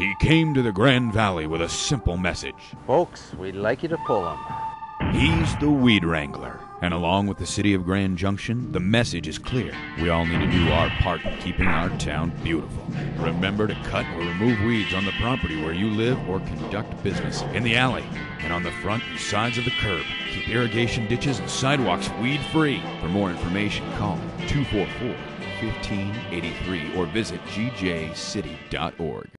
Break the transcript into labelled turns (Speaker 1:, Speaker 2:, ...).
Speaker 1: He came to the Grand Valley with a simple message.
Speaker 2: Folks, we'd like you to pull them.
Speaker 1: He's the Weed Wrangler. And along with the city of Grand Junction, the message is clear. We all need to do our part in keeping our town beautiful. Remember to cut or remove weeds on the property where you live or conduct business, in the alley, and on the front and sides of the curb. Keep irrigation ditches and sidewalks weed-free. For more information, call 244-1583 or visit gjcity.org.